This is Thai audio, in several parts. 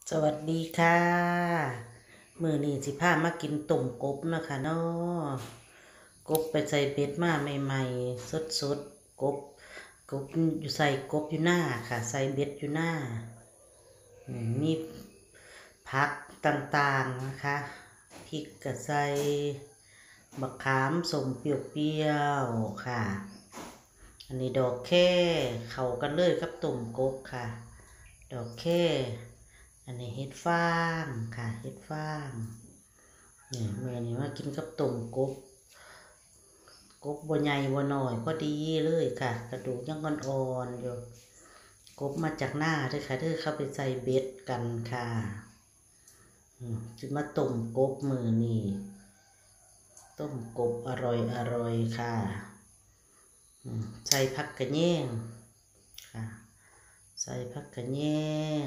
สวัสดีค่ะมื้อนี้สิพามากินต้มกบนะคะเนาะกบไปใส่เบ็ดมาใหม่ๆสดๆกบอยู่ใส่กบอยู่หน้าค่ะใส่เบ็ดอยู่หน้ามีผักต่างๆนะคะพริกกระใส่มะขามส้มเปรี้ยวๆค่ะอันนี้ดอกแค่เข้ากันเลยกับต้มกบค่ะดอกแค่อันนี้เห็ดฟางค่ะเห็ดฟางนี่เมื่อนี้มากินกับต้มกบบัวใหญ่บัวน้อยพอดีเลยค่ะกระดูกยังอ่อนๆอยู่กบมาจากหน้าด้วยค่ะเด้อเข้าไปใส่เบ็ดกันค่ะจะมาต้มกบมือนี่ต้มกบอร่อยค่ะใส่ผักกระเยงค่ะใส่ผักกระเยง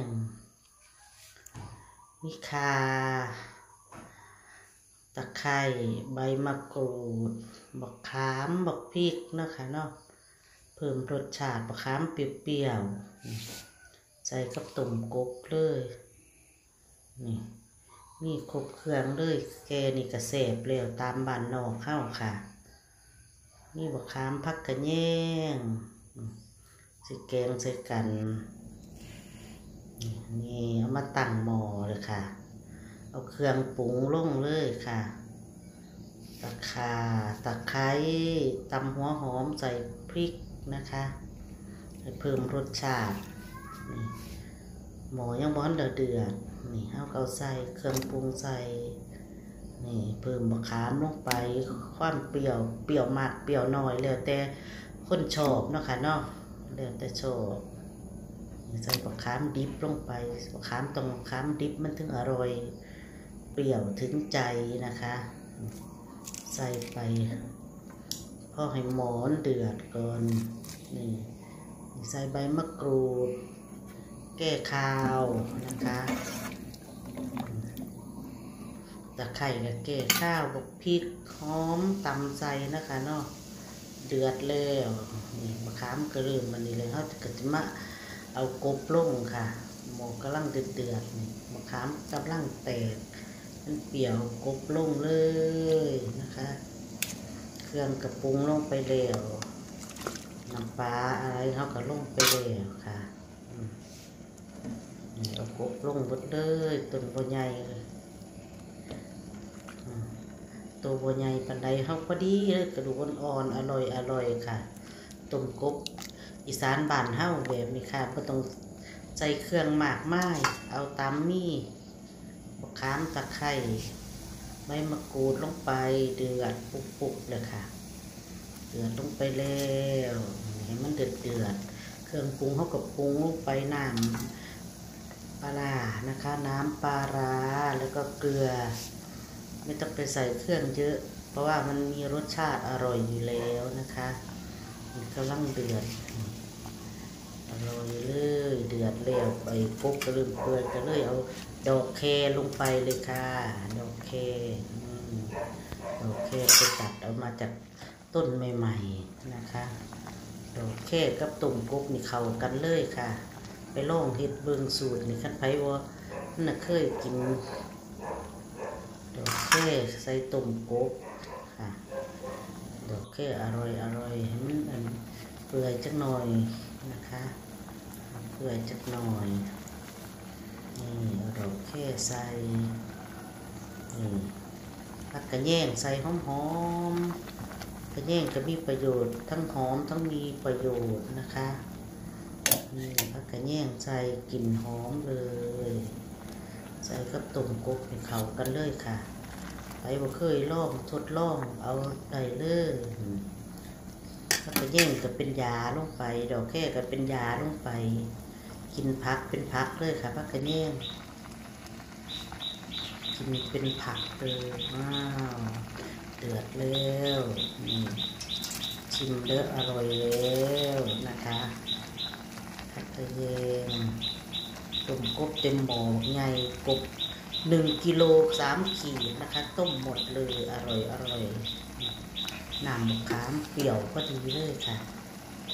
มีข่าตะไคร้ใบมะกรูดบักขามบักพริกนะคะเนาะเพิ่มรสชาติบักขามเปรี้ยวๆใส่กับต้มกบเลยนี่มีครบเครื่องเลยแกนี่กระแสบแล้วตามบ้านนอกเข้าค่ะนี่บักขามผักกระเยงสิแกงใส่กันนี่เอามาตั้งหม้อเลยค่ะเอาเครื่องปรุงลงเลยค่ะตะข่าตะไคร้ตำหัวหอมใส่พริกนะคะให้เพิ่มรสชาตินี่หม้อยังร้อนเดือดนี่เอาใส่เครื่องปรุงใส่นี่เพิ่มมะขามลงไปความเปรี้ยวมากเปรี้ยวน้อยแล้วแต่คนชอบเนาะค่ะเนาะแล้วแต่ชอบใส่มะขามดิบลงไปมะขามตรงมะขามดิบมันถึงอร่อยเปรี้ยวถึงใจนะคะใส่ไปพอให้หมอนเดือดก่อนนี่ใส่ใบมะกรูดแก้คาวนะคะตะไคร้กับแก้ข้าวกับพริกหอมตำใส่นะคะเนาะเดือดแล้วนี่มะขามกระเริ่มมันนี่เลยเขาก็จะมาเอากบลงค่ะหมอกำลังเดือดนี่มะขามกำลังแตกมันเปรี้ยวกบลงเลยนะคะเครื่องกระปรุงลงไปแล้วน้ำปลาอะไรเขาก็ลงไปแล้วค่ะนี่เอากบลงหมดเลยต้นบัวใหญ่เลยตัวบัวใหญ่ปันใดเขาพอดีเลยกระดูกอ่อนอร่อยค่ะต้มกบอีสานบ้านเฮาแบบนี้ค่ะก็ต้องใส่เครื่องหมากไม้เอาตามนี่มะขามตะไคร้ใบมะกรูดลงไปเดือดปุบเลยค่ะเดือดลงไปแล้วให้มันเดือดเครื่องปรุงเขากับปรุงลงไปน้ำปลานะคะน้ำปลาร้าแล้วก็เกลือไม่ต้องไปใส่เครื่องเยอะเพราะว่ามันมีรสชาติอร่อยอยู่แล้วนะคะมันกำลังเดือดอร่อยเลยเดือดแล้วไปปุ๊บก็เริ่มเปื่อยก็เลยเอาดอกแคลงไปเลยค่ะดอกแคดอกแคไปตัดเอามาจากต้นใหม่ๆนะคะดอกแคกับตุ่มกบนี่เข้ากันเลยค่ะไปลองเฮ็ดเบิ่งสูตรนี่คันไผว่าน่ะเคยกินดอกแคใส่ตุ่มกบค่ะดอกแคอร่อยให้มันเปื่อยจักหน่อยนะคะเปื่อยจักหน่อยนี่เอาดอกแคใส่นี่ผักกระแยงใส่หอมกระแยงจะมีประโยชน์ทั้งหอมทั้งมีประโยชน์นะคะนี่ผักกระแยงใส่กลิ่นหอมเลยใส่กับต้มกบให้เข้ากันเลยค่ะใครบ่เคยลองทดลองเอาได้เลยผักกระแยงก็เป็นยาลงไปดอกแค่ก็เป็นยาลงไปกินผักเป็นผักเลยค่ะผักกระแยงกินเป็นผักเลยว้าวเดือดแล้วชิมเด้ออร่อยแล้วนะคะผักกระแยงต้มกบเต็มหม้อใหญ่กบ1 กิโล 3 ขีดนะคะต้มหมดเลยอร่อยน้ำมะขามเปรี้ยวก็ดีเลยค่ะ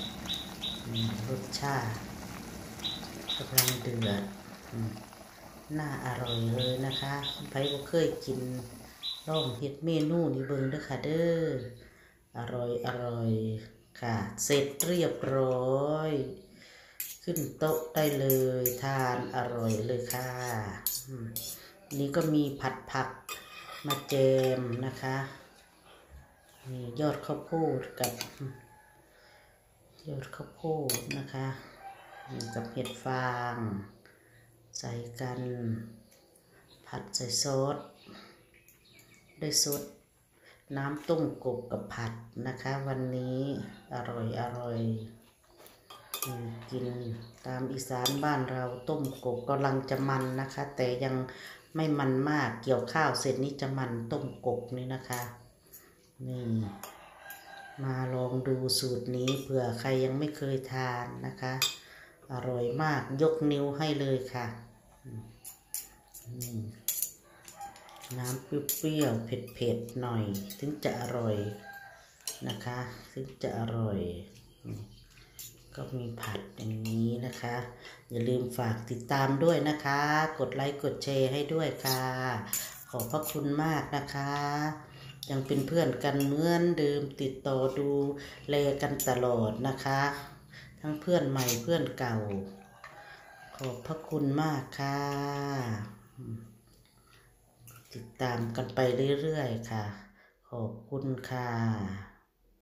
รสชาติกำลังเดือดน่าอร่อยเลยนะคะไผบ่เคยกินลองเฮ็ดเมนูนี้เบิ่งเด้อค่ะเด้ออร่อยค่ะเสร็จเรียบร้อยขึ้นโต๊ะได้เลยทานอร่อยเลยค่ะนี่ก็มีผัดผักมาแจมนะคะนี่ยอดข้าวโพดกับยอดข้าวโพดนะคะกับเห็ดฟางใส่กันผัดใส่ซอสด้วยซดน้ำต้มกบกับผัดนะคะวันนี้อร่อยกินตามอีสานบ้านเราต้มกบกำลังจะมันนะคะแต่ยังไม่มันมากเกี่ยวข้าวเสร็จนี้จะมันต้มกบนี่นะคะนี่มาลองดูสูตรนี้เผื่อใครยังไม่เคยทานนะคะอร่อยมากยกนิ้วให้เลยค่ะน้ำเปรี้ยวๆเผ็ดๆหน่อยถึงจะอร่อยนะคะถึงจะอร่อยก็มีผัดอย่างนี้นะคะอย่าลืมฝากติดตามด้วยนะคะกดไลค์กดแชร์ให้ด้วยค่ะขอบพระคุณมากนะคะยังเป็นเพื่อนกันเหมือนเดิมติดต่อดูแลกันตลอดนะคะทั้งเพื่อนใหม่เพื่อนเก่าขอบพระคุณมากค่ะติดตามกันไปเรื่อยๆค่ะขอบคุณค่ะ